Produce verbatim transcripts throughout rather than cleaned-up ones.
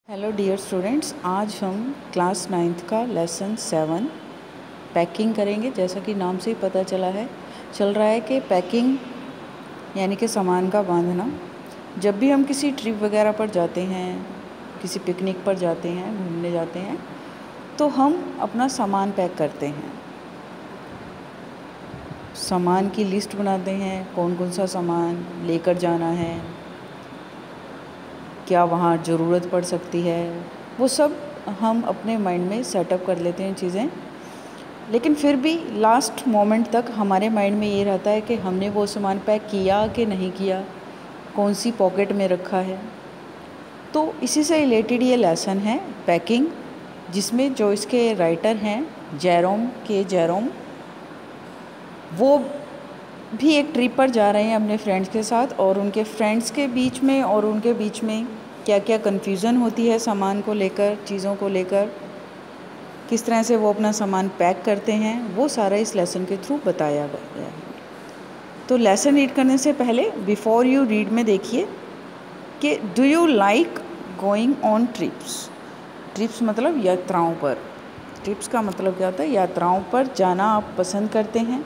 Hello dear students, आज हम class ninth का लेसन सेवन पैकिंग करेंगे। जैसा कि नाम से ही पता चला है चल रहा है कि पैकिंग यानी कि सामान का बांधना। जब भी हम किसी ट्रिप वगैरह पर जाते हैं, किसी पिकनिक पर जाते हैं, घूमने जाते हैं, तो हम अपना सामान पैक करते हैं। सामान की लिस्ट बनाते हैं, कौन कौन सा सामान लेकर जाना है, क्या वहाँ ज़रूरत पड़ सकती है, वो सब हम अपने माइंड में सेटअप कर लेते हैं चीज़ें। लेकिन फिर भी लास्ट मोमेंट तक हमारे माइंड में ये रहता है कि हमने वो सामान पैक किया कि नहीं किया, कौन सी पॉकेट में रखा है। तो इसी से रिलेटेड ये लेसन है पैकिंग, जिसमें जो इसके राइटर हैं जेरोम के जेरोम, वो भी एक ट्रिप पर जा रहे हैं अपने फ्रेंड्स के साथ, और उनके फ्रेंड्स के बीच में और उनके बीच में क्या क्या कन्फ्यूज़न होती है सामान को लेकर, चीज़ों को लेकर, किस तरह से वो अपना सामान पैक करते हैं, वो सारा इस लेसन के थ्रू बताया गया है। तो लेसन रीड करने से पहले बिफोर यू रीड में देखिए कि do you like going on trips. Trips मतलब यात्राओं पर। ट्रिप्स का मतलब क्या होता है? यात्राओं पर जाना आप पसंद करते हैं।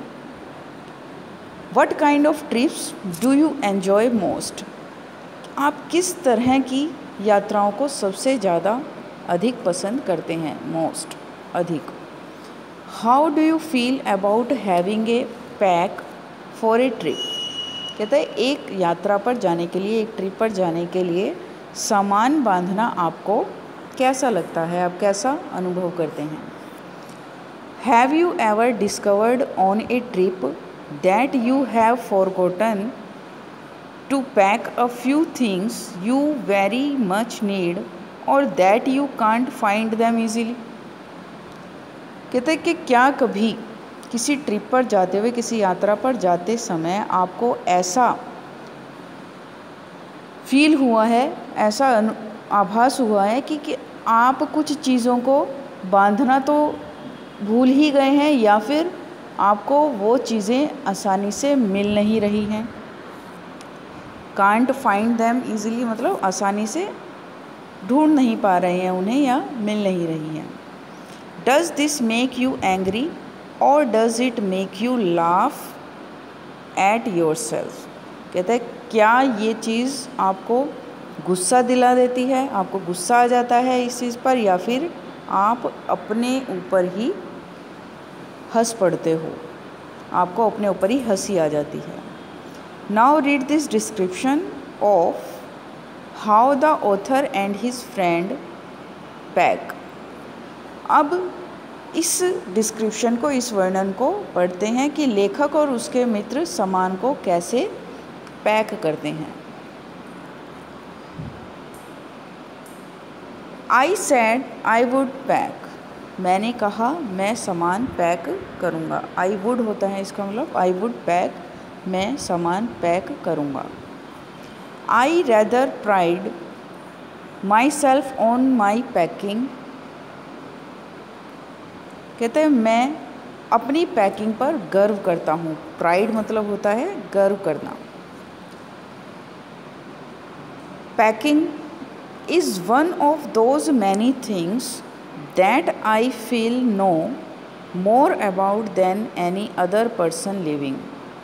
What kind of trips do you enjoy most. आप किस तरह की यात्राओं को सबसे ज़्यादा अधिक पसंद करते हैं? मोस्ट, अधिक। How do you feel about having a pack for a trip. कहता है एक यात्रा पर जाने के लिए, एक ट्रिप पर जाने के लिए सामान बांधना आपको कैसा लगता है, आप कैसा अनुभव करते हैं? Have you ever discovered on a trip that you have forgotten to pack a few things you very much need or that you can't find them easily। कहते हैं कि क्या कभी किसी ट्रिप पर जाते हुए, किसी यात्रा पर जाते समय आपको ऐसा फील हुआ है, ऐसा आभास हुआ है कि, कि आप कुछ चीज़ों को बांधना तो भूल ही गए हैं, या फिर आपको वो चीज़ें आसानी से मिल नहीं रही हैं। कांट फाइंड दैम ईज़िली मतलब आसानी से ढूंढ नहीं पा रहे हैं उन्हें, या मिल नहीं रही हैं। Does this make you angry और does it make you laugh at yourself. कहते हैं क्या ये चीज़ आपको गुस्सा दिला देती है, आपको गुस्सा आ जाता है इस चीज़ पर, या फिर आप अपने ऊपर ही हंस पड़ते हो, आपको अपने ऊपर ही हंसी आ जाती है। Now read this description of how the author and his friend pack. अब इस डिस्क्रिप्शन को, इस वर्णन को पढ़ते हैं कि लेखक और उसके मित्र सामान को कैसे पैक करते हैं। I said I would pack. मैंने कहा मैं सामान पैक करूँगा। आई वुड होता है इसका मतलब, आई वुड पैक, मैं सामान पैक करूँगा। I rather pride myself on my packing. कहते हैं मैं अपनी पैकिंग पर गर्व करता हूँ। प्राइड मतलब होता है गर्व करना। Packing is one of those many things that I feel know more about than any other person living।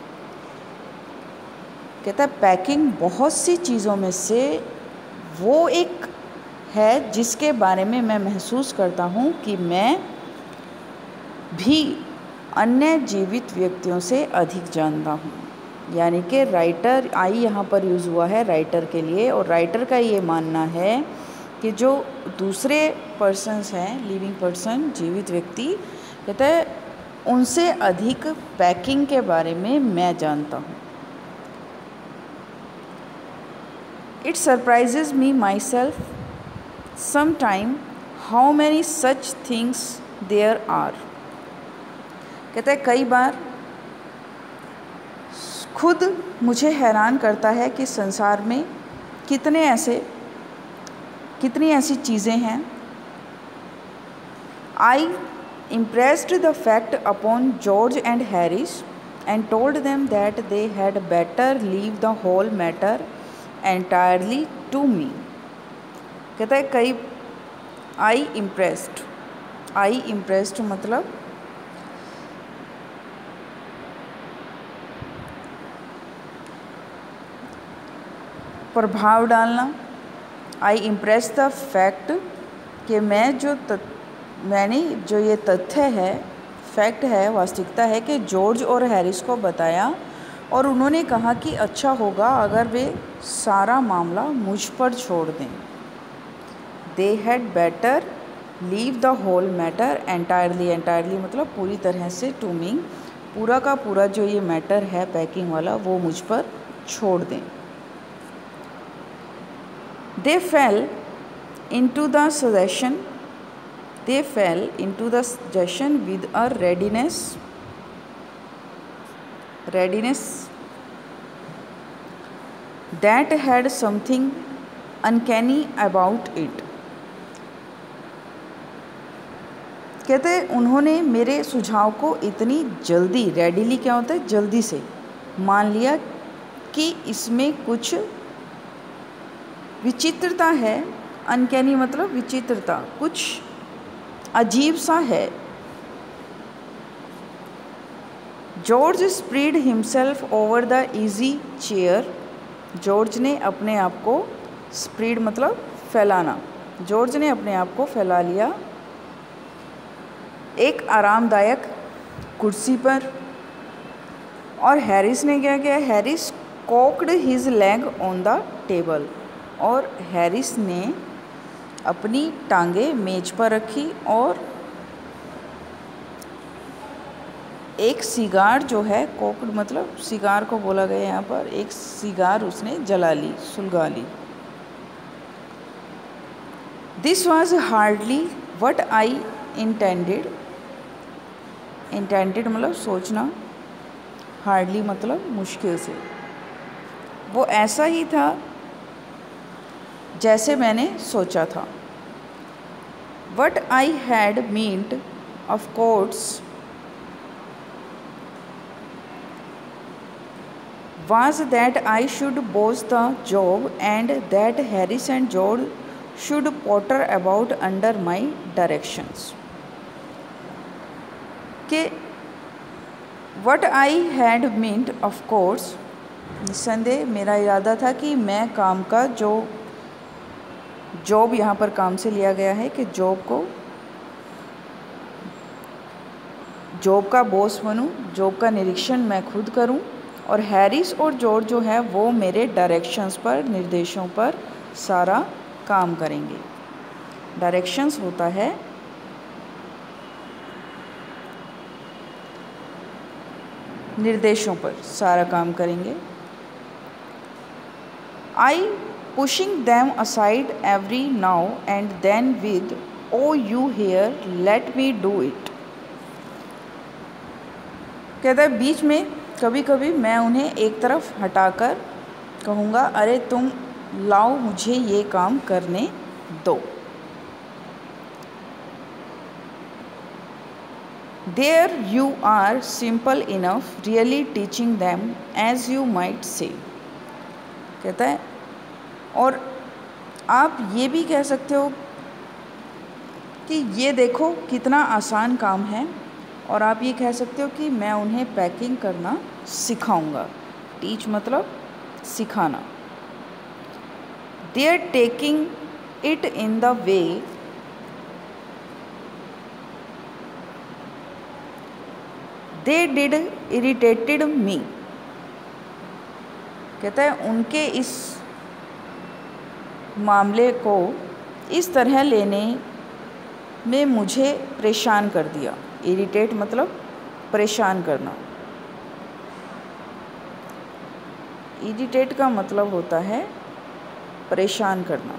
कहता है पैकिंग बहुत सी चीज़ों में से वो एक है जिसके बारे में मैं महसूस करता हूँ कि मैं भी अन्य जीवित व्यक्तियों से अधिक जानता हूँ। यानी कि राइटर, आई यहाँ पर यूज़ हुआ है राइटर के लिए, और राइटर का ये मानना है कि जो दूसरे पर्सन्स हैं, लिविंग पर्सन, जीवित व्यक्ति, कहते हैं उनसे अधिक पैकिंग के बारे में मैं जानता हूँ। It surprises me myself some time how many such things there are. कहते हैं कई बार खुद मुझे हैरान करता है कि संसार में कितने ऐसे कितनी ऐसी चीज़ें हैं। I impressed the fact upon George and Harris and told them that they had better leave the whole matter entirely to me. कहता है कई आई इम्प्रेस्ड, आई इम्प्रेस्ड मतलब प्रभाव डालना। आई इम्प्रेस द फैक्ट कि मैं जो तथ्य मैंने जो ये तथ्य है, फैक्ट है, वास्तविकता है कि जॉर्ज और हैरिस को बताया और उन्होंने कहा कि अच्छा होगा अगर वे सारा मामला मुझ पर छोड़ दें। They had better leave the whole matter entirely, entirely मतलब पूरी तरह से, टू मी पूरा का पूरा जो ये मैटर है पैकिंग वाला वो मुझ पर छोड़ दें। They fell into the suggestion they fell into the suggestion with a readiness readiness that had something uncanny about it। कहते हैं उन्होंने मेरे सुझाव को इतनी जल्दी, रेडिली क्या होता है जल्दी से, मान लिया कि इसमें कुछ विचित्रता है। अनकैनी मतलब विचित्रता, कुछ अजीब सा है। George spread himself over the easy chair, George ने अपने आप को, स्प्रेड मतलब फैलाना, जॉर्ज ने अपने आप को फैला लिया एक आरामदायक कुर्सी पर। और हैरिस ने क्या किया, Harris cocked his leg on the table, और हैरिस ने अपनी टांगे मेज पर रखी और एक सिगार जो है, कोक्ड मतलब सिगार को बोला गया यहाँ पर, एक सिगार उसने जला ली, सुलगा ली। This was hardly what I intended, intended मतलब सोचना, हार्डली मतलब मुश्किल से, वो ऐसा ही था जैसे मैंने सोचा था। What I had meant of course was that I should boss the job and that Harris and George should potter about under my directions। कि what I had meant of course, निस्संदेह मेरा इरादा था कि मैं काम का जो जॉब यहाँ पर काम से लिया गया है कि जॉब को, जॉब का बॉस बनूँ, जॉब का निरीक्षण मैं खुद करूँ और हैरिस और जॉर्ज जो है वो मेरे डायरेक्शंस पर, निर्देशों पर सारा काम करेंगे। डायरेक्शंस होता है निर्देशों पर सारा काम करेंगे। आई pushing them aside every now and then with oh you here let me do it। कहता है बीच में कभी कभी मैं उन्हें एक तरफ हटाकर कहूँगा अरे तुम लाओ मुझे ये काम करने दो। There you are simple enough really teaching them as you might say। कहता है और आप ये भी कह सकते हो कि ये देखो कितना आसान काम है, और आप ये कह सकते हो कि मैं उन्हें पैकिंग करना सिखाऊंगा। टीच मतलब सिखाना। They are taking it in the way they did irritated me. कहता है उनके इस मामले को इस तरह लेने में मुझे परेशान कर दिया। इरिटेट मतलब परेशान करना। इरिटेट का मतलब होता है परेशान करना।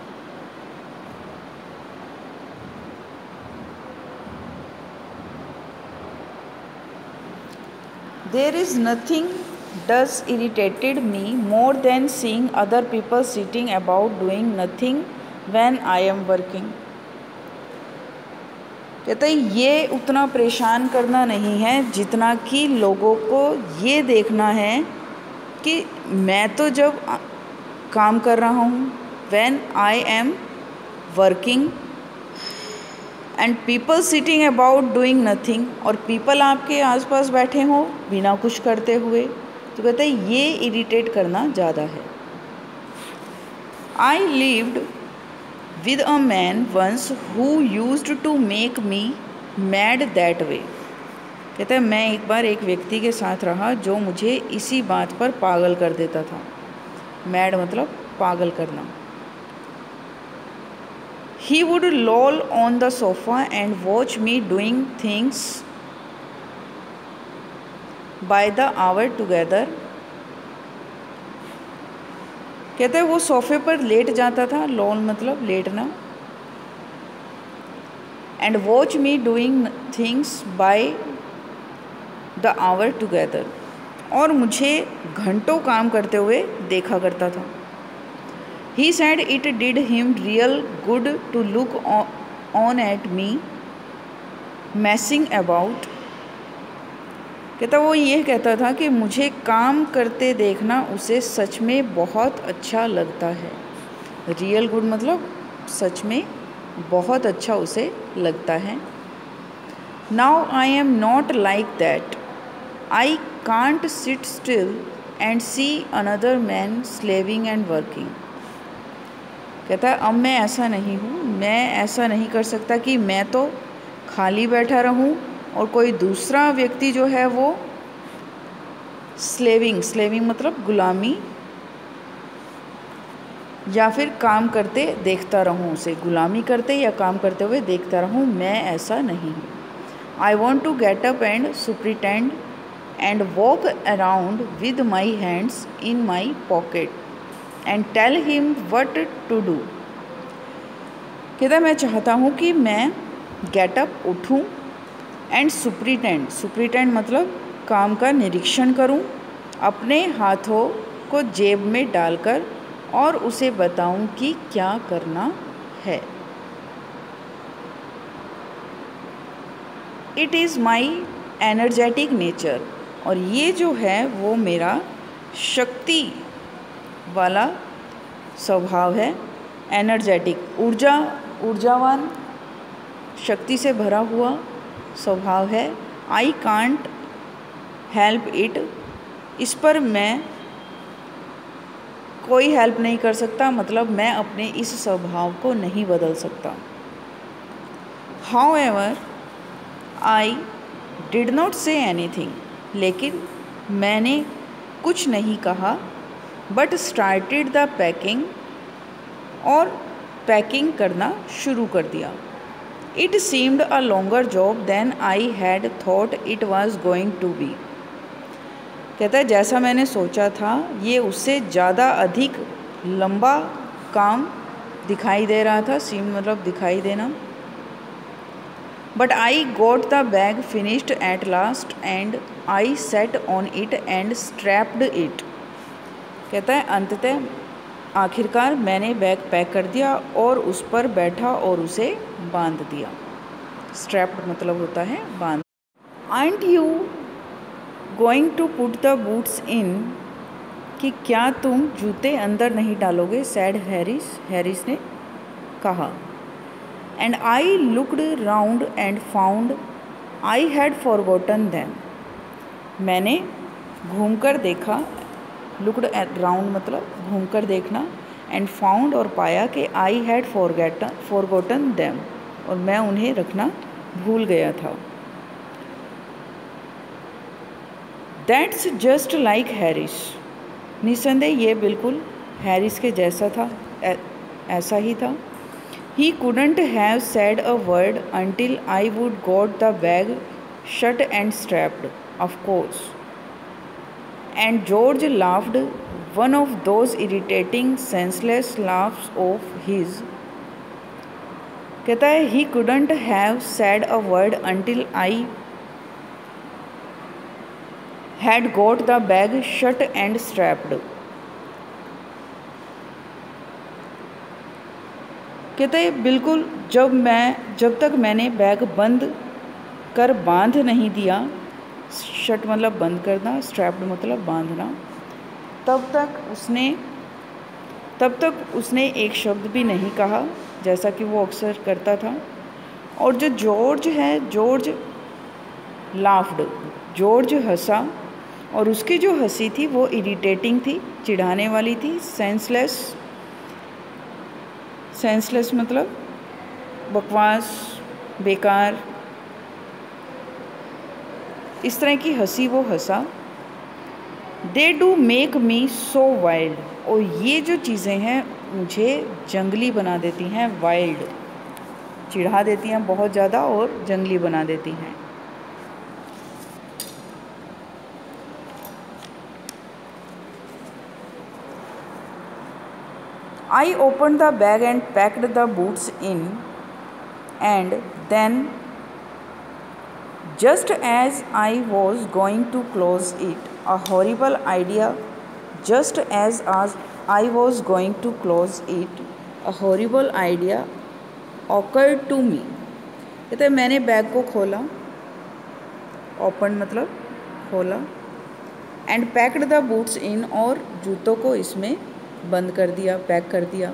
There is nothing does irritated me more than seeing other people sitting about doing nothing when I am working। कहते हैं ये उतना परेशान करना नहीं है जितना कि लोगों को ये देखना है कि मैं तो जब काम कर रहा हूँ when I am working and people sitting about doing nothing, और पीपल आपके आसपास बैठे हों बिना कुछ करते हुए, तो कहते हैं ये इरिटेट करना ज़्यादा है। I lived with a man once who used to make me mad that way. कहते हैं मैं एक बार एक व्यक्ति के साथ रहा जो मुझे इसी बात पर पागल कर देता था। मैड मतलब पागल करना। He would loll on the sofa and watch me doing things by the hour together। कहते हैं वो सोफे पर लेट जाता था, लॉल मतलब लेटना, and watch me doing things by the hour together, और मुझे घंटों काम करते हुए देखा करता था। He said it did him real good to look on at me messing about। कहता वो ये कहता था कि मुझे काम करते देखना उसे सच में बहुत अच्छा लगता है। रियल गुड मतलब सच में बहुत अच्छा उसे लगता है। Now I am not like that। I can't sit still and see another man slaving and working। कहता है अब मैं ऐसा नहीं हूँ, मैं ऐसा नहीं कर सकता कि मैं तो खाली बैठा रहूँ और कोई दूसरा व्यक्ति जो है वो स्लेविंग स्लेविंग मतलब गुलामी या फिर काम करते देखता रहूँ, उसे गुलामी करते या काम करते हुए देखता रहूँ। मैं ऐसा नहीं हूँ। I want to get up and superintend and walk around with my hands in my pocket and tell him what to do. कहता मैं चाहता हूँ कि मैं गेटअप उठूँ एंड सुप्रिटेंड सुप्रिटेंड मतलब काम का निरीक्षण करूँ, अपने हाथों को जेब में डालकर और उसे बताऊँ कि क्या करना है। It is my energetic nature, और ये जो है वो मेरा शक्ति वाला स्वभाव है। एनर्जेटिक ऊर्जा ऊर्जावान शक्ति से भरा हुआ स्वभाव है। आई कांट हेल्प इट, इस पर मैं कोई हेल्प नहीं कर सकता, मतलब मैं अपने इस स्वभाव को नहीं बदल सकता। However I did not say anything, लेकिन मैंने कुछ नहीं कहा। बट स्टार्टेड द पैकिंग, और पैकिंग करना शुरू कर दिया। It seemed a longer job than I had thought it was going to be. कहता है जैसा मैंने सोचा था ये उससे ज़्यादा अधिक लंबा काम दिखाई दे रहा था। सीम मतलब दिखाई देना। But I got the bag finished at last and I sat on it and strapped it. कहता है अंततः आखिरकार मैंने बैग पैक कर दिया और उस पर बैठा और उसे बांध दिया। स्ट्रैप्ड मतलब होता है बांध। Aren't you going to put the boots in, कि क्या तुम जूते अंदर नहीं डालोगे, सैड हैरिस हैरिस ने कहा। And I looked round and found I had forgotten them. मैंने घूमकर देखा, लुकड राउंड मतलब घूमकर देखना, एंड फाउंड और पाया कि I had forgotten forgotten them, और मैं उन्हें रखना भूल गया था। दैट्स जस्ट लाइक हैरिस, निसंदेह ये बिल्कुल हैरिस के जैसा था, ऐ, ऐसा ही था। ही couldn't have said a word until I would got the bag shut and strapped, of course. And George laughed, one of those irritating, senseless laughs of his. कहता है he couldn't have said a word until I had got the bag shut and strapped. कहते हैं बिल्कुल जब मैं जब तक मैंने बैग बंद कर बांध नहीं दिया, शट मतलब बंद करना, स्ट्रैप्ड मतलब बांधना, तब तक उसने तब तक उसने एक शब्द भी नहीं कहा। जैसा कि वो अक्सर करता था। और जो जॉर्ज है, जॉर्ज लाफ्ड, जॉर्ज हंसा, और उसकी जो हंसी थी वो इरिटेटिंग थी, चिढ़ाने वाली थी। सेंसलेस, सेंसलेस मतलब बकवास, बेकार, इस तरह की हंसी वो हंसा। They do make me so wild, और ये जो चीज़ें हैं मुझे जंगली बना देती हैं, वाइल्ड, चिढ़ा देती हैं बहुत ज़्यादा और जंगली बना देती हैं। I opened the bag and packed the boots in, and then just as I was going to close it, a horrible idea, just as I was going to close it, a horrible idea occurred to me. कहते हैं मैंने bag को खोला, open मतलब खोला, and packed the boots in, और जूतों को इसमें बंद कर दिया, पैक कर दिया।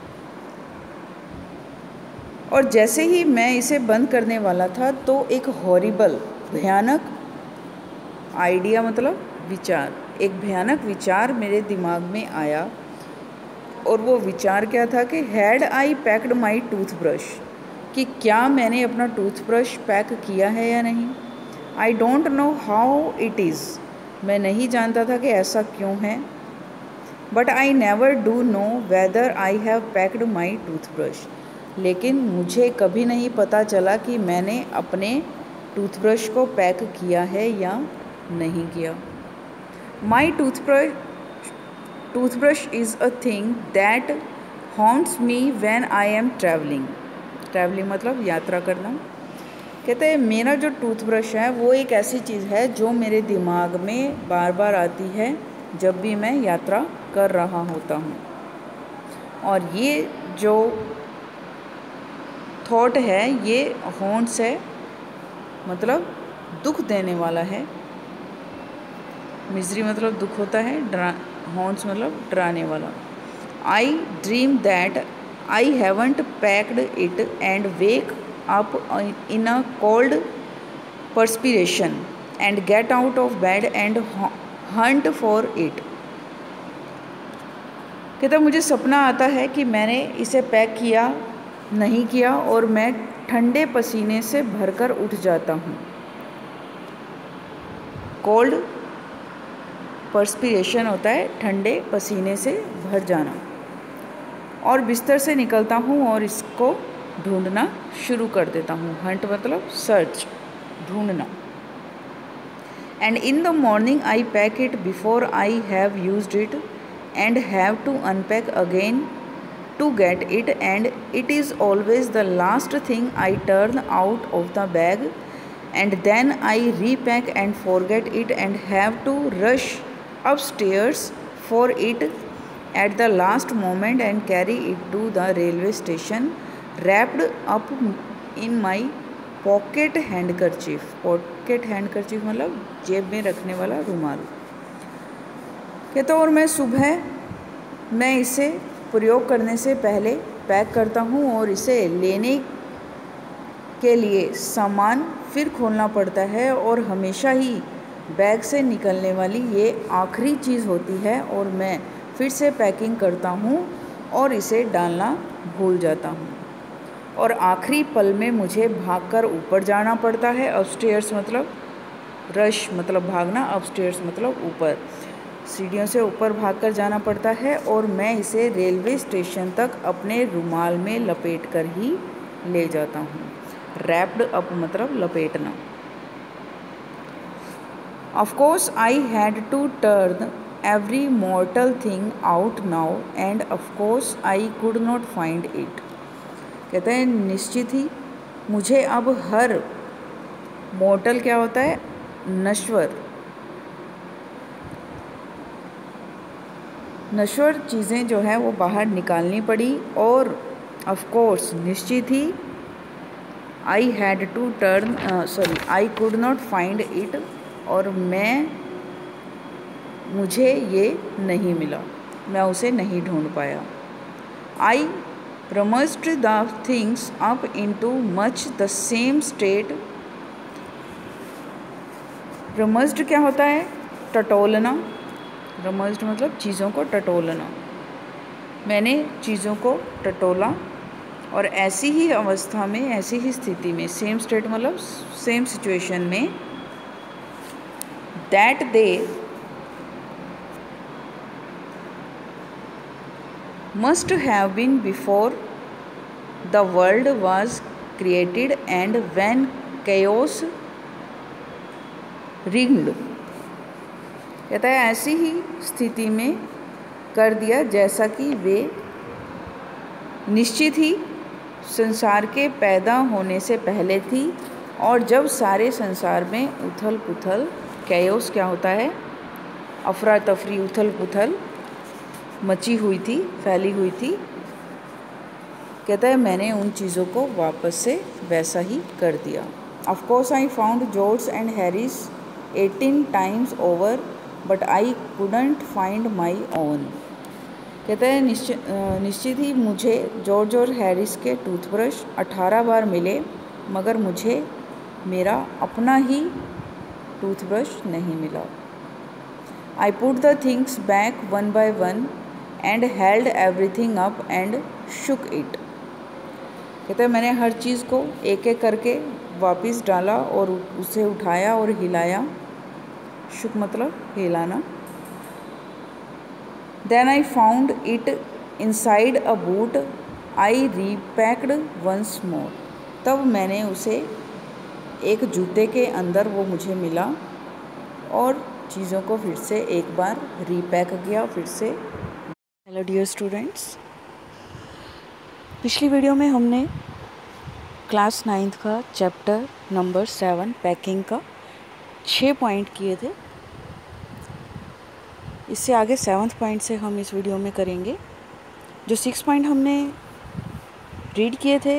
और जैसे ही मैं इसे बंद करने वाला था तो एक हॉरिबल, भयानक, आइडिया मतलब विचार, एक भयानक विचार मेरे दिमाग में आया। और वो विचार क्या था कि had I packed my toothbrush, कि क्या मैंने अपना टूथब्रश पैक किया है या नहीं। I don't know how it is, मैं नहीं जानता था कि ऐसा क्यों है। But I never do know whether I have packed my toothbrush, लेकिन मुझे कभी नहीं पता चला कि मैंने अपने टूथब्रश को पैक किया है या नहीं किया। My toothbrush toothbrush is a thing that haunts me when I am travelling, travelling मतलब यात्रा करना। कहते हैं मेरा जो टूथब्रश है वो एक ऐसी चीज़ है जो मेरे दिमाग में बार बार आती है जब भी मैं यात्रा कर रहा होता हूँ। और ये जो थॉट है ये हॉन्ट्स है, मतलब दुख देने वाला है। मिजरी मतलब दुख होता है, डरा, हॉन्ट्स मतलब डराने वाला। I dream that I haven't packed it and wake up in a cold perspiration and get out of bed and hunt for it. कहता मुझे सपना आता है कि मैंने इसे पैक किया नहीं किया और मैं ठंडे पसीने से भरकर उठ जाता हूँ। कोल्ड पर्सपिरेशन होता है ठंडे पसीने से भर जाना, और बिस्तर से निकलता हूँ और इसको ढूंढना शुरू कर देता हूँ। हंट मतलब सर्च, ढूंढना। And in the morning I pack it before I have used it and have to unpack again to get it, and it is always the last thing I turn out of the bag, and then I repack and forget it and have to rush upstairs for it at the last moment and carry it to the railway station wrapped up in my pocket handkerchief। pocket handkerchief मतलब जेब में रखने वाला रुमाल। कहता और मैं सुबह मैं इसे प्रयोग करने से पहले पैक करता हूँ और इसे लेने के लिए सामान फिर खोलना पड़ता है, और हमेशा ही बैग से निकलने वाली ये आखिरी चीज़ होती है, और मैं फिर से पैकिंग करता हूँ और इसे डालना भूल जाता हूँ, और आखिरी पल में मुझे भागकर ऊपर जाना पड़ता है। अपस्टेयर्स मतलब रश मतलब भागना, अपस्टेयर्स मतलब ऊपर, सीढ़ियों से ऊपर भागकर जाना पड़ता है, और मैं इसे रेलवे स्टेशन तक अपने रुमाल में लपेट कर ही ले जाता हूँ। रैप्ड अप मतलब लपेटना। Of course I had to turn every mortal thing out now and of course I could not find it. कहते हैं निश्चित ही मुझे अब हर मॉर्टल क्या होता है, नश्वर, नश्वर चीज़ें जो है वो बाहर निकालनी पड़ी, और ऑफ कोर्स निश्चित ही I had to turn sorry I could not find it, और मैं मुझे ये नहीं मिला, मैं उसे नहीं ढूंढ पाया। आई rummaged the things up into much the same state. rummaged क्या होता है? टटोलना। rummaged मतलब चीज़ों को टटोलना। मैंने चीज़ों को टटोला और ऐसी ही अवस्था में, ऐसी ही स्थिति में, सेम स्टेट मतलब सेम सिचुएशन में, that they must have been before the world was created and when chaos reigned. कहता है ऐसी ही स्थिति में कर दिया जैसा कि वे निश्चित ही संसार के पैदा होने से पहले थी और जब सारे संसार में उथल पुथल, कैओस क्या होता है? अफरा तफरी, उथल पुथल मची हुई थी, फैली हुई थी। कहता है मैंने उन चीज़ों को वापस से वैसा ही कर दिया। Of course I found George and Harris eighteen times over but I couldn't find my own. कहता है निश्चित निश्चित ही मुझे जॉर्ज और हैरिस के टूथब्रश अठारह बार मिले मगर मुझे मेरा अपना ही टूथब्रश नहीं मिला। I put the things back one by one and held everything up and shook it. कहते हैं मैंने हर चीज़ को एक एक करके वापस डाला और उसे उठाया और हिलाया। shook मतलब हिलाना। Then I found it inside a boot. I repacked once more. तब मैंने उसे एक जूते के अंदर वो मुझे मिला और चीज़ों को फिर से एक बार रीपैक किया फिर से। हेलो डियर स्टूडेंट्स, पिछली वीडियो में हमने क्लास नाइन्थ का चैप्टर नंबर सेवन पैकिंग का छः पॉइंट किए थे। इससे आगे सेवन्थ पॉइंट से हम इस वीडियो में करेंगे। जो सिक्स पॉइंट हमने रीड किए थे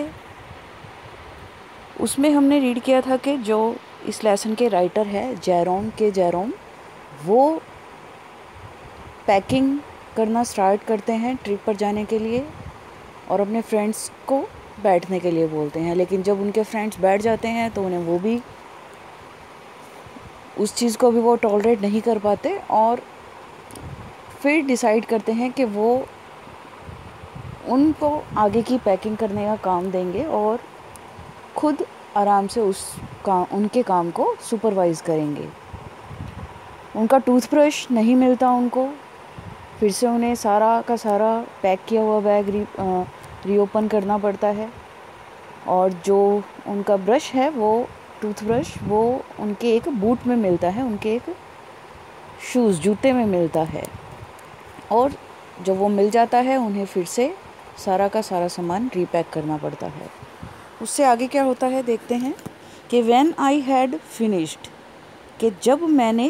उसमें हमने रीड किया था कि जो इस लेसन के राइटर है जेरोम के जेरोम, वो पैकिंग करना स्टार्ट करते हैं ट्रिप पर जाने के लिए और अपने फ्रेंड्स को बैठने के लिए बोलते हैं। लेकिन जब उनके फ्रेंड्स बैठ जाते हैं तो उन्हें वो भी उस चीज़ को भी वो टॉलरेट नहीं कर पाते और फिर डिसाइड करते हैं कि वो उनको आगे की पैकिंग करने का काम देंगे और खुद आराम से उस काम उनके काम को सुपरवाइज़ करेंगे। उनका टूथब्रश नहीं मिलता उनको, फिर से उन्हें सारा का सारा पैक किया हुआ बैग री रीओपन करना पड़ता है और जो उनका ब्रश है वो टूथब्रश वो उनके एक बूट में मिलता है, उनके एक शूज़ जूते में मिलता है और जब वो मिल जाता है उन्हें फिर से सारा का सारा सामान रीपैक करना पड़ता है। उससे आगे क्या होता है देखते हैं कि व्हेन आई हैड फिनिश्ड, कि जब मैंने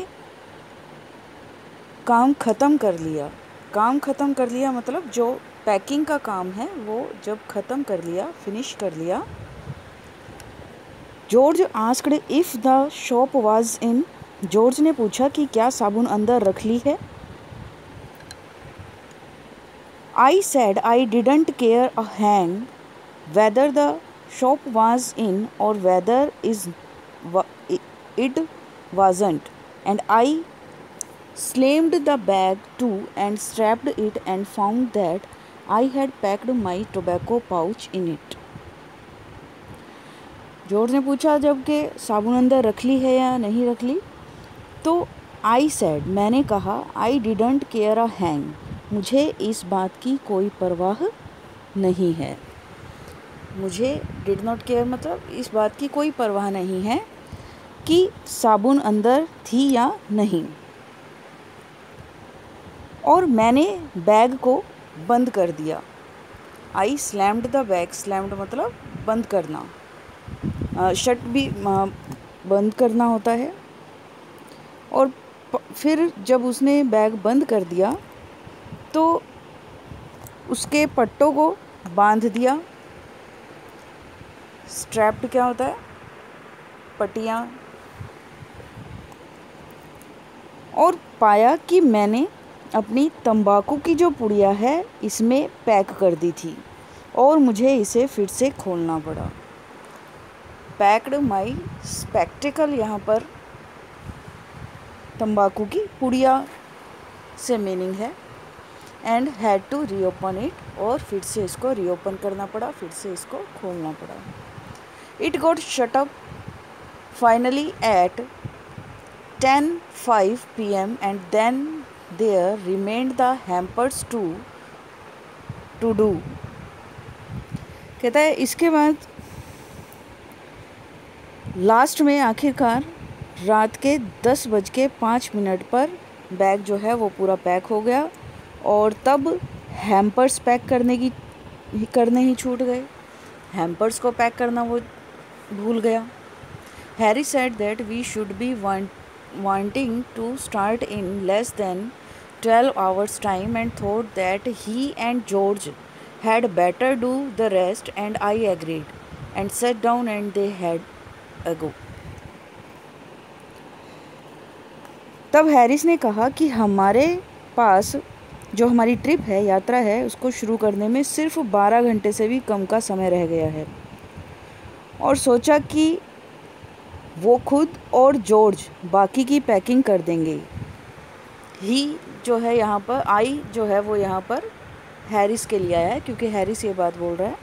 काम ख़त्म कर लिया। काम ख़त्म कर लिया मतलब जो पैकिंग का काम है वो जब ख़त्म कर लिया, फिनिश कर लिया। George asked if the shop was in. George ने पूछा कि क्या साबुन अंदर रख ली है। I said I didn't care a hang whether the shop was in और whether is it wasn't and I slammed the bag to and strapped it and found that I had packed my tobacco pouch in it. George ने पूछा जब कि साबुन अंदर रख ली है या नहीं रख ली, तो I said मैंने कहा I didn't care a hang, मुझे इस बात की कोई परवाह नहीं है। मुझे did not care मतलब इस बात की कोई परवाह नहीं है कि साबुन अंदर थी या नहीं। और मैंने बैग को बंद कर दिया। I slammed the bag, slammed मतलब बंद करना, शट भी बंद करना होता है। और फिर जब उसने बैग बंद कर दिया तो उसके पट्टों को बांध दिया। स्ट्रैप्ड क्या होता है? पट्टियाँ। और पाया कि मैंने अपनी तंबाकू की जो पुड़िया है इसमें पैक कर दी थी और मुझे इसे फिर से खोलना पड़ा। पैक्ड माई स्पेक्टिकल, यहाँ पर तंबाकू की पुड़िया से मीनिंग है, and had to reopen it, और फिर से इसको रीओपन करना पड़ा, फिर से इसको खोलना पड़ा। It got shut up finally at ten five P M and then there remained the hampers to to do. कहता है इसके बाद लास्ट में आखिरकार रात के दस बज के पाँच मिनट पर बैग जो है वो पूरा पैक हो गया, और तब हैम्पर्स पैक करने की करने ही छूट गए। हैम्पर्स को पैक करना वो भूल गया। Harry said that we should be wanting to start in less than twelve hours time and thought that he and George had better do the rest, and I agreed and sat down and they had a go. तब Harris ने कहा कि हमारे पास जो हमारी trip है, यात्रा है, उसको शुरू करने में सिर्फ बारह घंटे से भी कम का समय रह गया है, और सोचा कि वो खुद और जॉर्ज बाकी की पैकिंग कर देंगे। ही जो है यहाँ पर, आई जो है वो यहाँ पर हैरिस के लिए आया है, क्योंकि हैरिस ये बात बोल रहा है,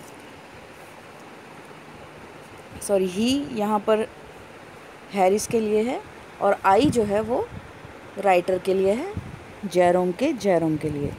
सॉरी ही यहाँ पर हैरिस के लिए है, और आई जो है वो राइटर के लिए है, जेरोम के जेरोम के लिए,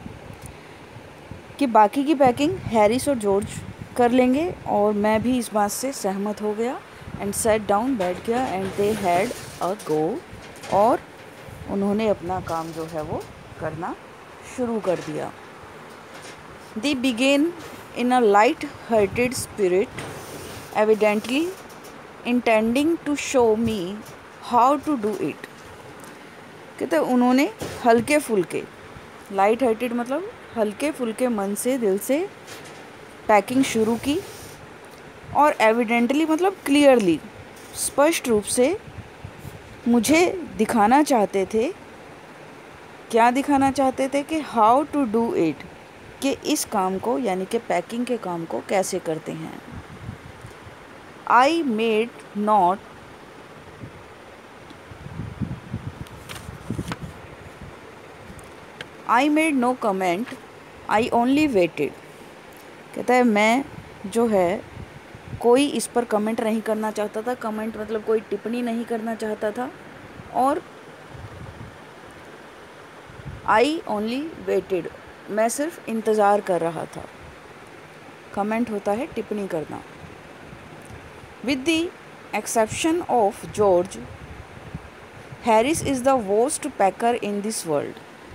कि बाकी की पैकिंग हैरिस और जॉर्ज कर लेंगे, और मैं भी इस बात से सहमत हो गया। एंड सेट डाउन, बैठ गया, एंड दे हैड अ गो, और उन्होंने अपना काम जो है वो करना शुरू कर दिया। They began in a light hearted spirit, evidently intending to show me how to do it. कहते उन्होंने हल्के फुल्के, लाइट हार्टेड मतलब हल्के फुल्के मन से, दिल से पैकिंग शुरू की, और एविडेंटली मतलब क्लियरली, स्पष्ट रूप से मुझे दिखाना चाहते थे। क्या दिखाना चाहते थे? कि हाउ टू डू इट, कि इस काम को यानी कि पैकिंग के काम को कैसे करते हैं। I made not I made no comment, I only waited. कहता है मैं जो है कोई इस पर कमेंट नहीं करना चाहता था, कमेंट मतलब कोई टिप्पणी नहीं करना चाहता था, और आई ओनली वेटेड, मैं सिर्फ इंतज़ार कर रहा था। कमेंट होता है टिप्पणी करना। With the exception of George, Harris is the worst packer in this world.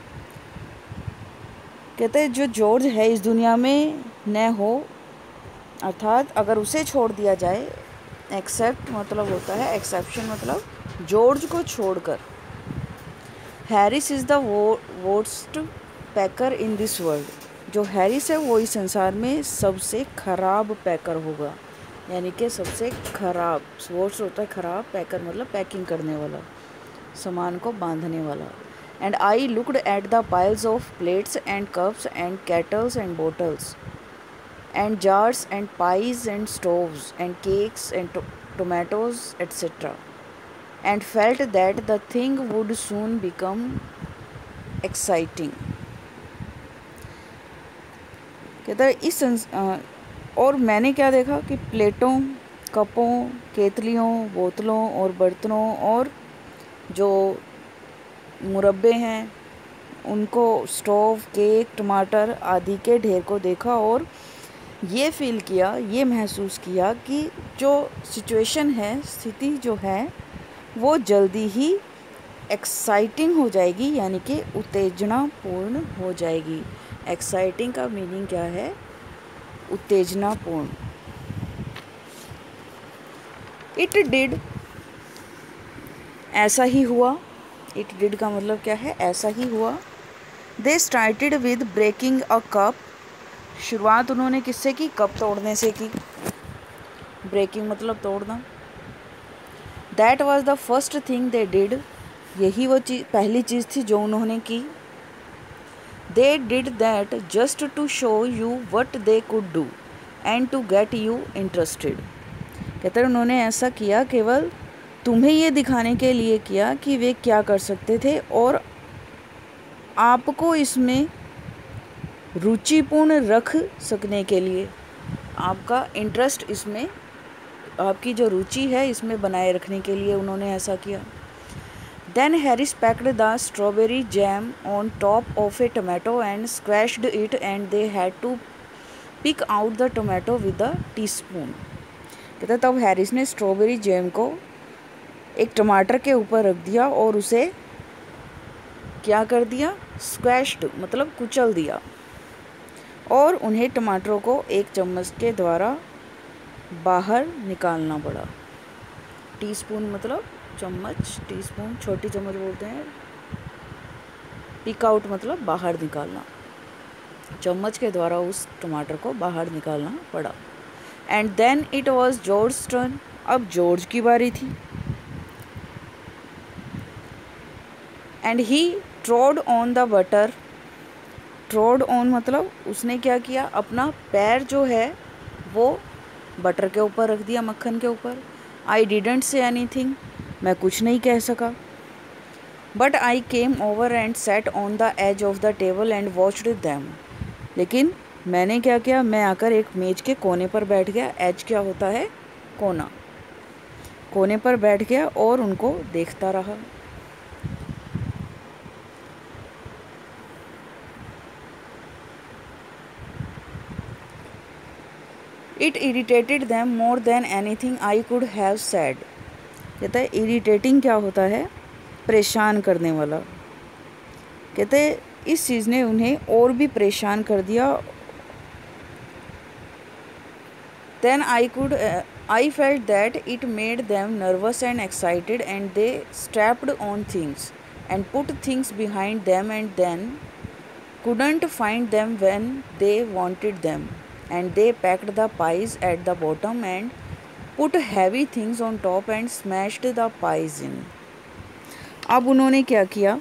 कहते हैं जो जॉर्ज है इस दुनिया में न हो, अर्थात अगर उसे छोड़ दिया जाए, एक्सेप्ट मतलब होता है, एक्सेप्शन मतलब जॉर्ज को छोड़कर, Harris is the worst packer in this world. जो हैरिस है वो इस संसार में सबसे खराब पैकर होगा, यानी कि सबसे खराब, वर्स्ट होता है खराब, पैकर मतलब पैकिंग करने वाला, सामान को बांधने वाला। And I looked at the piles of plates and cups and kettles and bottles and jars and pies and stoves and cakes and to- tomatoes et cetera and felt that the thing would soon become exciting. कहता है इस sons, आ, और मैंने क्या देखा कि प्लेटों, कपों, केतलियों, बोतलों और बर्तनों और जो मुरब्बे हैं उनको, स्टोव, केक, टमाटर आदि के ढेर को देखा, और ये फील किया, ये महसूस किया कि जो सिचुएशन है, स्थिति जो है वो जल्दी ही एक्साइटिंग हो जाएगी, यानी कि उत्तेजनापूर्ण हो जाएगी। एक्साइटिंग का मीनिंग क्या है? उत्तेजनापूर्ण। इट डिड, ऐसा ही हुआ। इट डिड का मतलब क्या है? ऐसा ही हुआ। They started with breaking a cup, शुरुआत उन्होंने किससे की? कप तोड़ने से की। ब्रेकिंग मतलब तोड़ना। That was the first thing they did, यही वो चीज़, पहली चीज़ थी जो उन्होंने की। They did that just to show you what they could do and to get you interested. कहते हैं उन्होंने ऐसा किया केवल तुम्हें ये दिखाने के लिए किया कि वे क्या कर सकते थे और आपको इसमें रुचिपूर्ण रख सकने के लिए, आपका इंटरेस्ट इसमें, आपकी जो रुचि है इसमें बनाए रखने के लिए उन्होंने ऐसा किया। Then Harris packed the strawberry jam on top of a tomato and squashed it and they had to pick out the tomato with a teaspoon. कहते तब हैरिस ने स्ट्रॉबेरी जैम को एक टमाटर के ऊपर रख दिया और उसे क्या कर दिया, स्क्वैश्ड मतलब कुचल दिया, और उन्हें टमाटरों को एक चम्मच के द्वारा बाहर निकालना पड़ा। टीस्पून मतलब चम्मच, टीस्पून छोटी चम्मच बोलते हैं। पिक आउट मतलब बाहर निकालना, चम्मच के द्वारा उस टमाटर को बाहर निकालना पड़ा। And then it was George turn, अब जॉर्ज की बारी थी। And he trod on the butter, trod on मतलब उसने क्या किया, अपना पैर जो है वो बटर के ऊपर रख दिया, मक्खन के ऊपर। आई डिडेंट से एनीथिंग, मैं कुछ नहीं कह सका। But I came over and sat on the edge of the table and watched them, लेकिन मैंने क्या किया, मैं आकर एक मेज के कोने पर बैठ गया। एज क्या होता है, कोना। कोने पर बैठ गया और उनको देखता रहा। It irritated them more than anything I could have said. कहता है इरिटेटिंग क्या होता है, परेशान करने वाला। कहते इस चीज़ ने उन्हें और भी परेशान कर दिया। Then I could I felt that it made them nervous and excited and they strapped on things and put things behind them and then couldn't find them when they wanted them, and they packed the pies at the bottom and put heavy things on top and smashed the pies in. अब उन्होंने क्या किया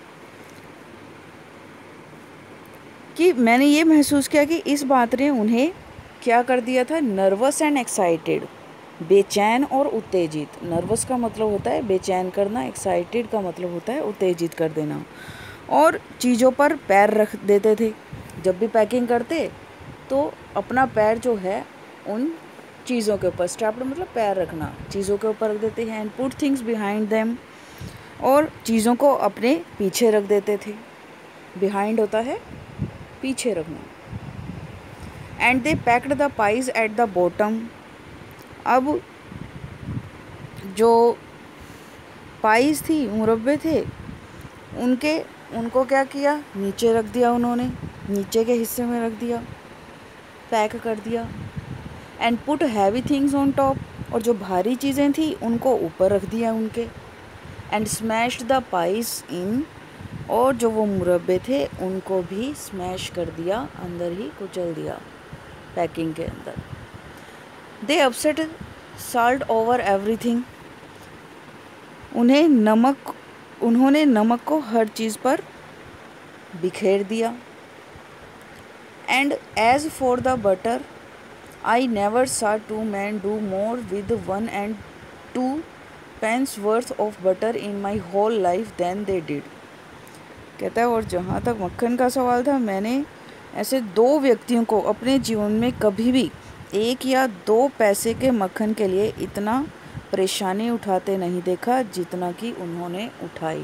कि मैंने ये महसूस किया कि इस बात ने उन्हें क्या कर दिया था, नर्वस एंड एक्साइटेड, बेचैन और उत्तेजित। नर्वस का मतलब होता है बेचैन करना, एक्साइटेड का मतलब होता है उत्तेजित कर देना। और चीज़ों पर पैर रख देते थे। जब भी पैकिंग करते तो अपना पैर जो है उन चीज़ों के ऊपर, स्ट्रैप्ड मतलब पैर रखना, चीज़ों के ऊपर रख देते हैं। And put things behind them, और चीज़ों को अपने पीछे रख देते थे। बिहाइंड होता है पीछे रखना। And they packed the pies at the bottom, अब जो पाइज थी, मुरब्बे थे, उनके उनको क्या किया, नीचे रख दिया उन्होंने, नीचे के हिस्से में रख दिया, पैक कर दिया। And put heavy things on top, और जो भारी चीज़ें थी उनको ऊपर रख दिया उनके। And smashed the pies in, और जो वो मुरब्बे थे उनको भी स्मैश कर दिया, अंदर ही कुचल दिया पैकिंग के अंदर। They upset salt over everything, उन्हें नमक उन्होंने नमक को हर चीज़ पर बिखेर दिया। And as for the butter I never saw two men do more with one and two pence worth of butter in my whole life than they did. कहता है और जहाँ तक मक्खन का सवाल था, मैंने ऐसे दो व्यक्तियों को अपने जीवन में कभी भी एक या दो पैसे के मक्खन के लिए इतना परेशानी उठाते नहीं देखा जितना कि उन्होंने उठाई।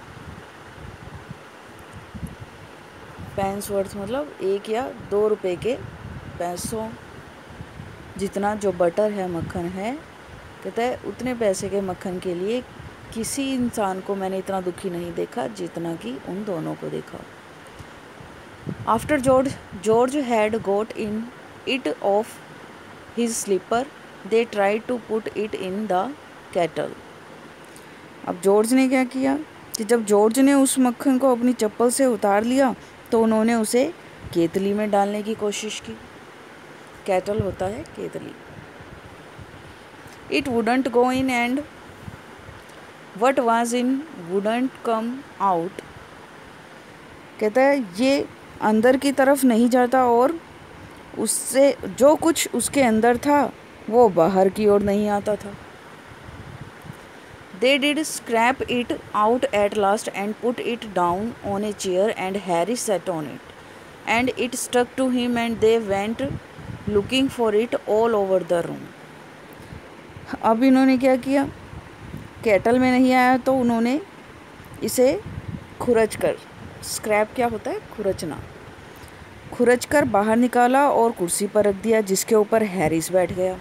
पेंस वर्थ मतलब एक या दो रुपए के पैसों जितना जो बटर है, मक्खन है, कहता है उतने पैसे के मक्खन के लिए किसी इंसान को मैंने इतना दुखी नहीं देखा जितना कि उन दोनों को देखा। After George George had got in it off his slipper they try to put it in the kettle. अब जॉर्ज ने क्या किया कि जब जॉर्ज ने उस मक्खन को अपनी चप्पल से उतार लिया तो उन्होंने उसे केतली में डालने की कोशिश की। कैटल होता है केतली। It wouldn't go in and what was in wouldn't come out. कहता है ये अंदर की तरफ नहीं जाता और उससे जो कुछ उसके अंदर था वो बाहर की ओर नहीं आता था। They did scrape it out at last and put it down on a chair and Harry sat on it. And it stuck to him and they went looking for it all over the room. अब इन्होंने क्या किया, kettle में नहीं आया तो उन्होंने इसे खुरच कर, स्क्रैप क्या होता है, खुरचना, खुरच कर बाहर निकाला और कुर्सी पर रख दिया जिसके ऊपर हैरिस बैठ गया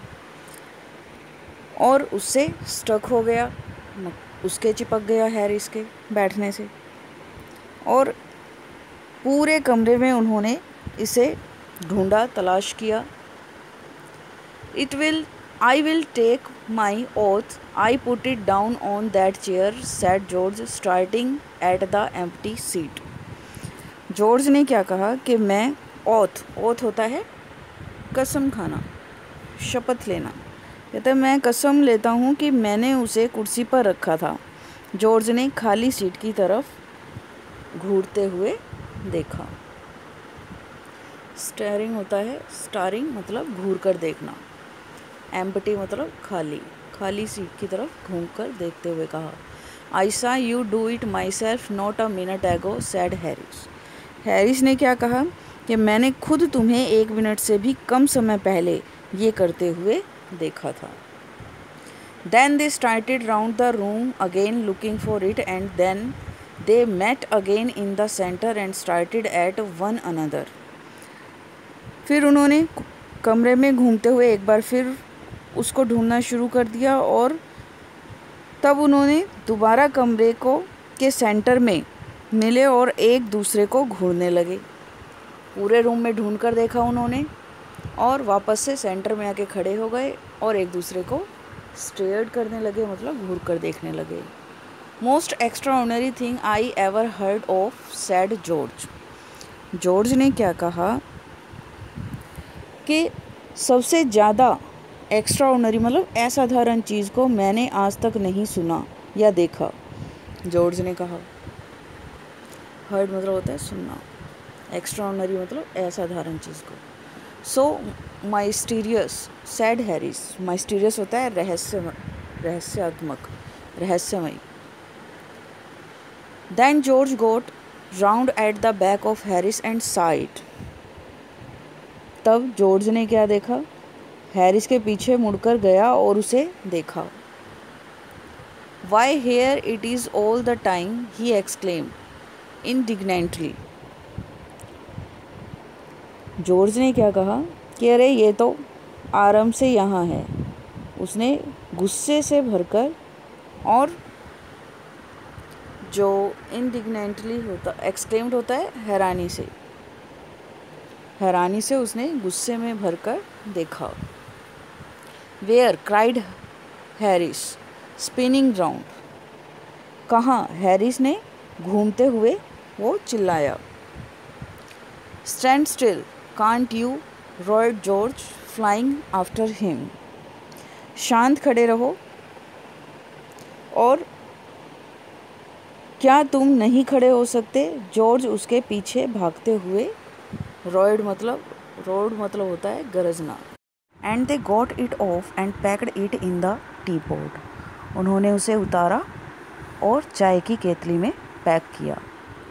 और उससे स्टक हो गया, उसके चिपक गया हैरिस के बैठने से। और पूरे कमरे में उन्होंने इसे ढूंढा, तलाश किया। It will I will take my oath I put it down on that chair said George starting at the empty seat. George ने क्या कहा कि मैं ओथ, ओथ होता है कसम खाना, शपथ लेना, कहते मैं कसम लेता हूँ कि मैंने उसे कुर्सी पर रखा था। जॉर्ज ने खाली सीट की तरफ घूरते हुए देखा। स्टेयरिंग होता है, स्टारिंग मतलब घूर कर देखना, एम्प्टी मतलब खाली, खाली सीट की तरफ घूम कर देखते हुए कहा। I saw you do it myself not a minute ago said Harris. Harris ने क्या कहा कि मैंने खुद तुम्हें एक मिनट से भी कम समय पहले ये करते हुए देखा था। Then they started round the room again looking for it and then they met again in the center and started at one another. फिर उन्होंने कमरे में घूमते हुए एक बार फिर उसको ढूंढना शुरू कर दिया और तब उन्होंने दोबारा कमरे को के सेंटर में मिले और एक दूसरे को घूरने लगे। पूरे रूम में ढूंढ कर देखा उन्होंने और वापस से सेंटर में आके खड़े हो गए और एक दूसरे को स्टेयर्ड करने लगे, मतलब घूर कर देखने लगे। Most extraordinary thing I ever heard of said George. George ने क्या कहा कि सबसे ज़्यादा एक्स्ट्राऑर्डिनरी मतलब असाधारण चीज़ को मैंने आज तक नहीं सुना या देखा, जॉर्ज ने कहा। हर्ड मतलब होता है सुनना, एक्स्ट्राऑर्डिनरी मतलब असाधारण चीज़ को। सो माइस्टीरियस सैड हैरिस, माइस्टीरियस होता है रहस्य, रहस्यात्मक, रहस्यमय। Then George got round at the back of Harris and side. तब जॉर्ज ने क्या देखा, हैरिस के पीछे मुड़कर गया और उसे देखा। Why here it is all the time he exclaim indignantly. George ने क्या कहा कि अरे ये तो आराम से यहाँ है, उसने गुस्से से भरकर, और जो इंडिग्नेंटली होता, एक्सक्लेम्ड होता है हैरानी से, हैरानी से उसने गुस्से में भरकर देखा। Where cried Harris spinning round. कहाँ, हैरिस ने घूमते हुए वो चिल्लाया। Stand still can't you roared George flying after him. शांत खड़े रहो, और क्या तुम नहीं खड़े हो सकते, जॉर्ज उसके पीछे भागते हुए। रॉयड मतलब, रोड मतलब होता है गरजना। And they got it off and packed it in the teapot. उन्होंने उसे उतारा और चाय की केतली में पैक किया।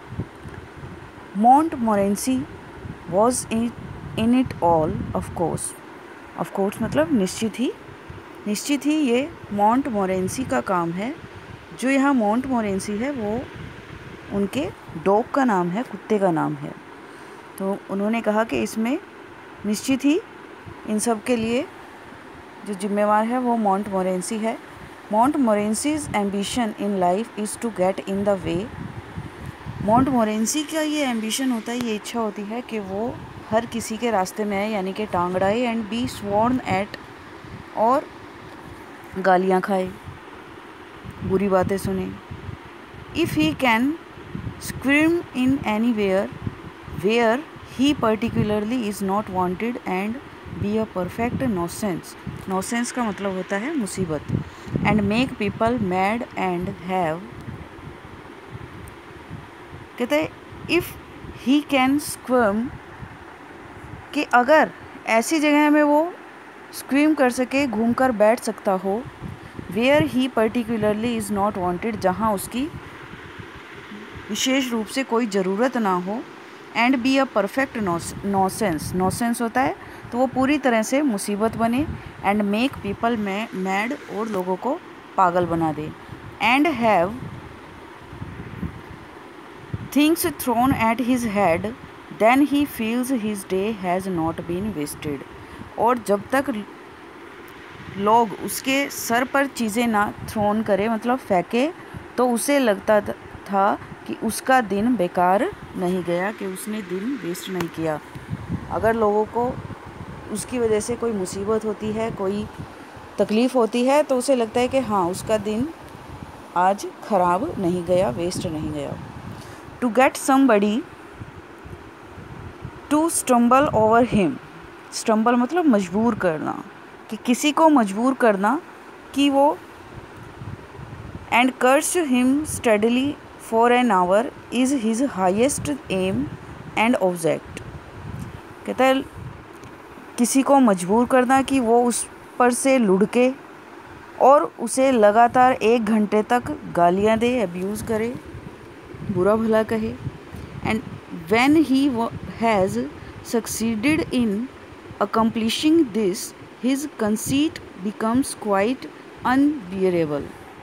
Montmorency was in in it all of course. Of course मतलब निश्चित ही, निश्चित ही ये मॉन्टमोरेंसी का काम है। जो यहाँ मॉन्टमोरेंसी है वो उनके डॉग का नाम है, कुत्ते का नाम है। तो उन्होंने कहा कि इसमें निश्चित ही इन सब के लिए जो जिम्मेवार है वो मॉन्टमोरेंसी है। Montmorency's ambition in life is to get in the way. Montmorency का ये एम्बिशन होता है, ये इच्छा होती है कि वो हर किसी के रास्ते में आए, यानी कि टांग अड़ाए, एंड बी स्वॉर्न एट, और गालियाँ खाए, बुरी बातें सुने। If he can scream in anywhere where he particularly is not wanted and be a perfect nuisance. Nuisance का मतलब होता है मुसीबत। And make people mad and have, कहते हैं इफ़ ही कैन स्विम, कि अगर ऐसी जगह में वो स्विम कर सके, घूम कर बैठ सकता हो, where he particularly is not wanted, जहाँ उसकी विशेष रूप से कोई ज़रूरत ना हो, and be a perfect nuisance, nuisance होता है तो वो पूरी तरह से मुसीबत बने, एंड मेक पीपल मैड, और लोगों को पागल बना दे, and have things thrown at his head, then he feels his day has not been wasted, और जब तक लोग उसके सर पर चीज़ें ना थ्रोन करे, मतलब फेंके, तो उसे लगता था कि उसका दिन बेकार नहीं गया, कि उसने दिन वेस्ट नहीं किया। अगर लोगों को उसकी वजह से कोई मुसीबत होती है, कोई तकलीफ़ होती है, तो उसे लगता है कि हाँ, उसका दिन आज ख़राब नहीं गया, वेस्ट नहीं गया। To get somebody to stumble over him, stumble मतलब मजबूर करना, कि किसी को मजबूर करना कि वो, and curse him steadily for an hour is his highest aim and object. कहता है किसी को मजबूर करना कि वो उस पर से लुढ़के और उसे लगातार एक घंटे तक गालियाँ दे, अब्यूज़ करे, बुरा भला कहे, and when he has succeeded in accomplishing this his conceit becomes quite unbearable.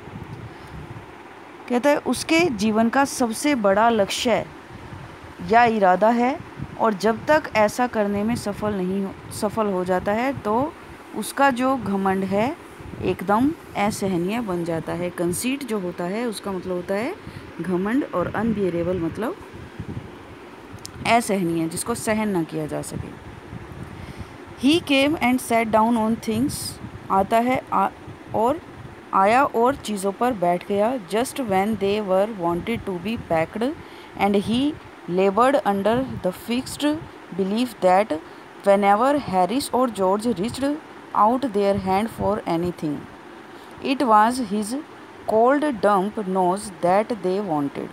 कहता है उसके जीवन का सबसे बड़ा लक्ष्य या इरादा है, और जब तक ऐसा करने में सफल नहीं हो सफल हो जाता है तो उसका जो घमंड है एकदम असहनीय बन जाता है। कंसीट जो होता है उसका मतलब होता है घमंड, और अनबियरेबल मतलब असहनीय, जिसको सहन ना किया जा सके। He came and sat down on things, आता है आ, और आया और चीज़ों पर बैठ गया, just when they were wanted to be packed, and he laboured under the fixed belief that whenever Harris और George reached out their hand for anything, it was his cold damp nose that they wanted.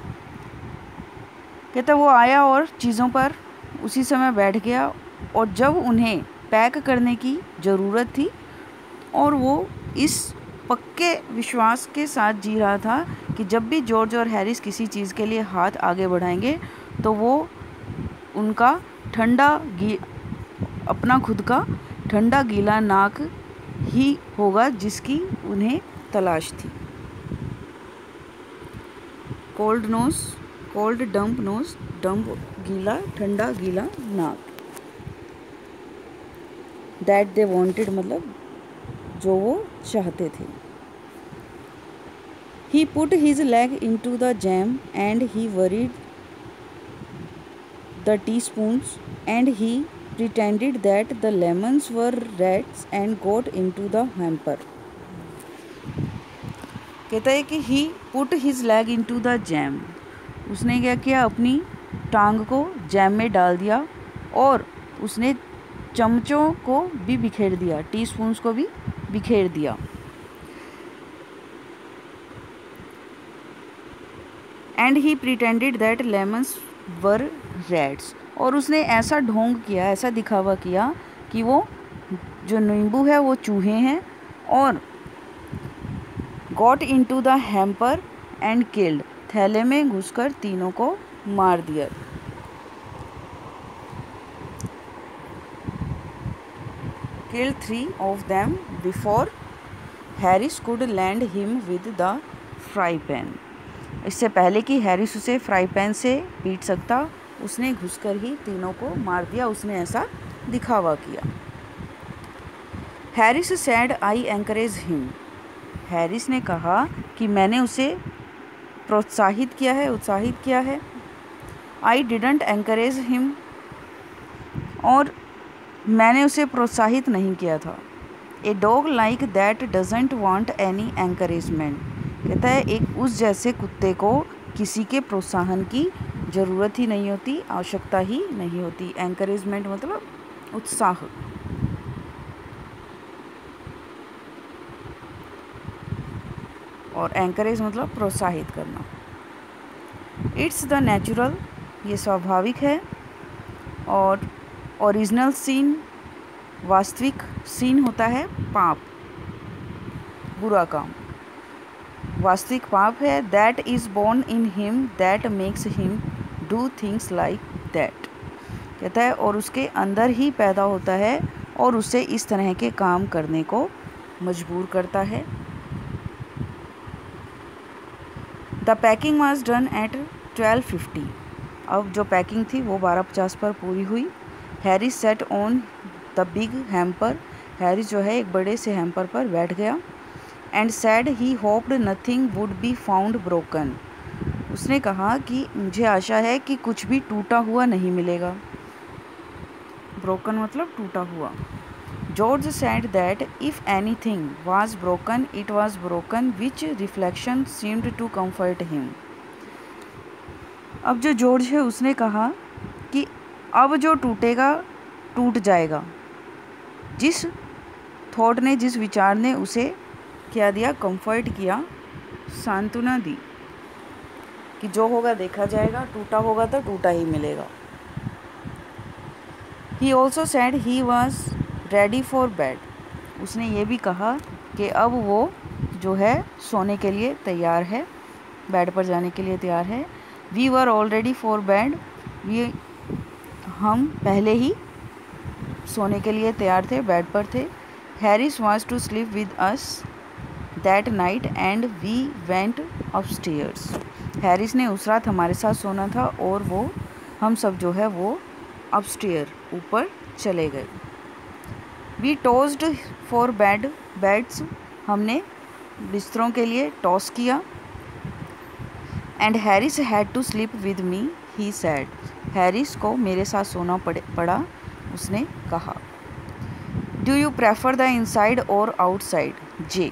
कहता वो आया और चीज़ों पर उसी समय बैठ गया, और जब उन्हें पैक करने की ज़रूरत थी, और वो इस पक्के विश्वास के साथ जी रहा था कि जब भी जॉर्ज और हैरिस किसी चीज़ के लिए हाथ आगे बढ़ाएंगे तो वो उनका ठंडा गी अपना खुद का ठंडा गीला नाक ही होगा जिसकी उन्हें तलाश थी। Cold nose, cold damp nose, damp गीला, ठंडा गीला नाक, दैट दे वांटेड मतलब जो वो चाहते थे। He put his leg into the jam and he worried the teaspoons and he pretended that the lemons were rats and got into the hamper। कहता है कि he put his leg into the jam, उसने क्या किया, अपनी टांग को jam में डाल दिया, और उसने चमचों को भी बिखेर दिया, टी स्पून्स को भी बिखेर दिया। And he pretended that lemons were rats, और उसने ऐसा ढोंग किया, ऐसा दिखावा किया कि वो जो नींबू है वो चूहे हैं, और got into the hamper and killed, थैले में घुसकर तीनों को मार दिया। Killed three of them before Harris could land him with the fry pan, इससे पहले कि हैरिस उसे फ्राई पैन से पीट सकता, उसने घुसकर ही तीनों को मार दिया, उसने ऐसा दिखावा किया। Harris said I encourage him, Harris ने कहा कि मैंने उसे प्रोत्साहित किया है, उत्साहित किया है। आई डिडंट एनकरेज हिम, और मैंने उसे प्रोत्साहित नहीं किया था। A dog like that doesn't want any encouragement, कहता है एक उस जैसे कुत्ते को किसी के प्रोत्साहन की ज़रूरत ही नहीं होती, आवश्यकता ही नहीं होती। एनकरेजमेंट मतलब उत्साह। और एनकरेज मतलब प्रोत्साहित करना। इट्स द नेचुरल ये स्वाभाविक है। और ओरिजिनल सीन, वास्तविक सीन होता है पाप, बुरा काम। वास्तविक पाप है that is born in him that makes him do things like that. कहता है और उसके अंदर ही पैदा होता है और उसे इस तरह के काम करने को मजबूर करता है। The packing was done at twelve fifty. अब जो पैकिंग थी वो बारह पचास पर पूरी हुई। Harry sat on the big hamper. Harry जो है एक बड़े से हैम्पर पर बैठ गया। And said he hoped nothing would be found broken. उसने कहा कि मुझे आशा है कि कुछ भी टूटा हुआ नहीं मिलेगा। ब्रोकन मतलब टूटा हुआ। George said that if anything was broken it was broken which reflection seemed to comfort him. अब जो जॉर्ज है उसने कहा कि अब जो टूटेगा टूट जाएगा। जिस थॉट ने, जिस विचार ने उसे क्या दिया, कंफर्ट किया, सांत्वना दी कि जो होगा देखा जाएगा, टूटा होगा तो टूटा ही मिलेगा। He also said he was ready for bed. उसने ये भी कहा कि अब वो जो है सोने के लिए तैयार है, बेड पर जाने के लिए तैयार है। We were already for bed. We हम पहले ही सोने के लिए तैयार थे, बेड पर थे। Harris was to sleep with us that night and we went upstairs. Harris ने उस रात हमारे साथ सोना था और वो हम सब जो है वो अपस्टेयर, ऊपर चले गए। We tossed for bed beds. हमने बिस्तरों के लिए टॉस किया। And Harris had to sleep with me he said. Harris को मेरे साथ सोना पड़े पड़ा उसने कहा। Do you prefer the inside or outside? जे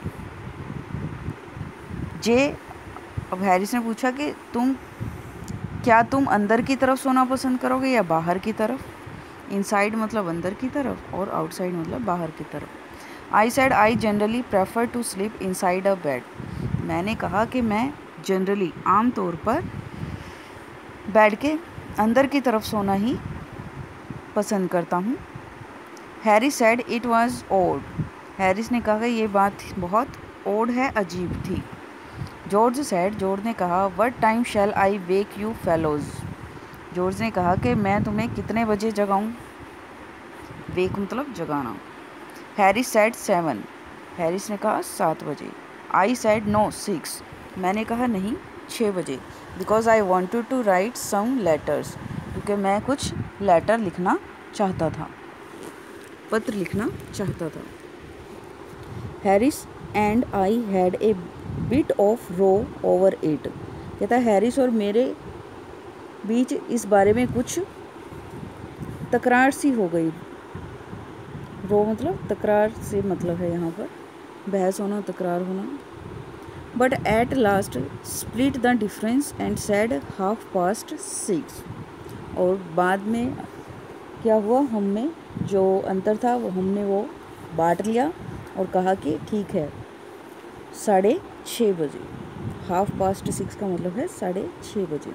जे अब हैरिस ने पूछा कि तुम क्या तुम अंदर की तरफ सोना पसंद करोगे या बाहर की तरफ? इनसाइड मतलब अंदर की तरफ और आउटसाइड मतलब बाहर की तरफ। I said I generally prefer to sleep inside a bed. मैंने कहा कि मैं जनरली आम तौर पर बेड के अंदर की तरफ सोना ही पसंद करता हूँ। Harry said it was odd. Harris ने कहा कि ये बात बहुत ओड है, अजीब थी। जॉर्ज सेड, जॉर्ज ने कहा what time shall I wake you fellows. George ने कहा कि मैं तुम्हें कितने बजे जगाऊं? वेक मतलब जगाना। Harris said seven. हैरिस ने कहा सात बजे। I said no six. मैंने कहा नहीं छः बजे। Because I wanted to write some letters. क्योंकि मैं कुछ लेटर लिखना चाहता था, पत्र लिखना चाहता था। Harris and I had a bit of row over it. कहता है हैरिस और मेरे बीच इस बारे में कुछ तकरार सी हो गई। रो मतलब तकरार से मतलब है यहाँ पर बहस होना, तकरार होना। But at last split the difference and said half past six. और बाद में क्या हुआ, हम में जो अंतर था वो हमने वो बांट लिया और कहा कि ठीक है साढ़े छः बजे। हाफ पास्ट सिक्स का मतलब है साढ़े छः बजे।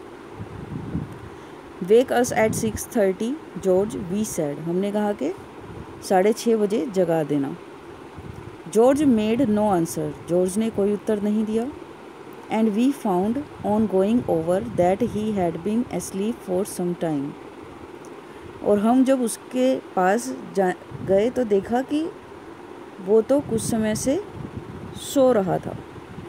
Wake us at six thirty George we said. हमने कहा कि साढ़े छः बजे जगा देना। George made no answer. George ने कोई उत्तर नहीं दिया। And we found on going over that he had been asleep for some time. और हम जब उसके पास जा गए तो देखा कि वो तो कुछ समय से सो रहा था।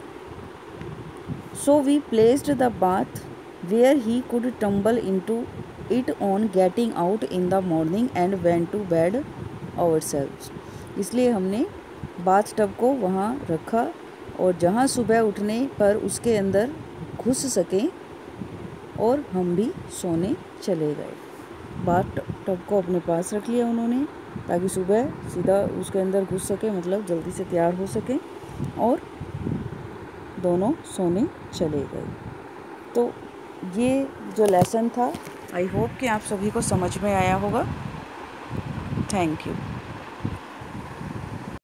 So we placed the bath where he could tumble into it on getting out in the morning and went to bed ourselves. इसलिए हमने बाथ टब को वहाँ रखा और जहाँ सुबह उठने पर उसके अंदर घुस सकें और हम भी सोने चले गए। बाथ टब को अपने पास रख लिया उन्होंने ताकि सुबह सीधा उसके अंदर घुस सके, मतलब जल्दी से तैयार हो सके, और दोनों सोने चले गए। तो ये जो लेसन था, आई होप कि आप सभी को समझ में आया होगा। Thank you.